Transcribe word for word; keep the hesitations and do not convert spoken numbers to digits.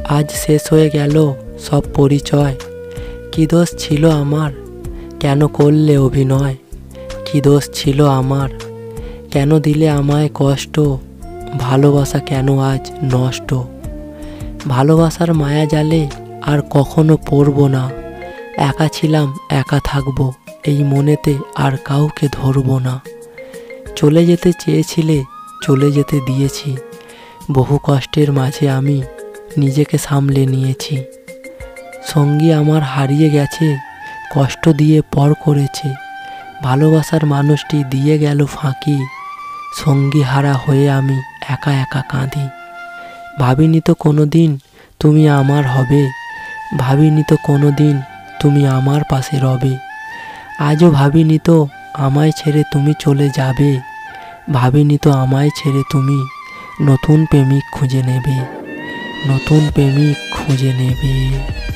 আজ শেষ হয়ে গেল সব পরিচয়। কি দোষ ছিল আমার, কেন করলে অভিনয়? কি দোষ ছিল আমার, কেন দিলে আমায় কষ্ট? ভালোবাসা কেন আজ নষ্ট? ভালোবাসার মায়া জালে আর কখনো পড়ব না। একা ছিলাম একা থাকবো, এই মনেতে আর কাউকে ধরবো না। চলে যেতে চেয়েছিলে, চলে যেতে দিয়েছি। বহু কষ্টের মাঝে আমি নিজেকে সামলে নিয়েছি। সঙ্গী আমার হারিয়ে গেছে, কষ্ট দিয়ে পর করেছে। ভালোবাসার মানুষটি দিয়ে গেল ফাঁকি, সঙ্গী হারা হয়ে আমি একা একা কাঁদি। ভাবিনি তো কোনো দিন তুমি আমার হবে, ভাবিনি তো কোনো দিন তুমি আমার পাশে রবে। আজও ভাবিনি তো আমায় ছেড়ে তুমি চলে যাবে, ভাবিনি তো আমায় ছেড়ে তুমি নতুন প্রেমিক খুঁজে নেবে, নতুন প্রেমিক খুঁজে নেবে।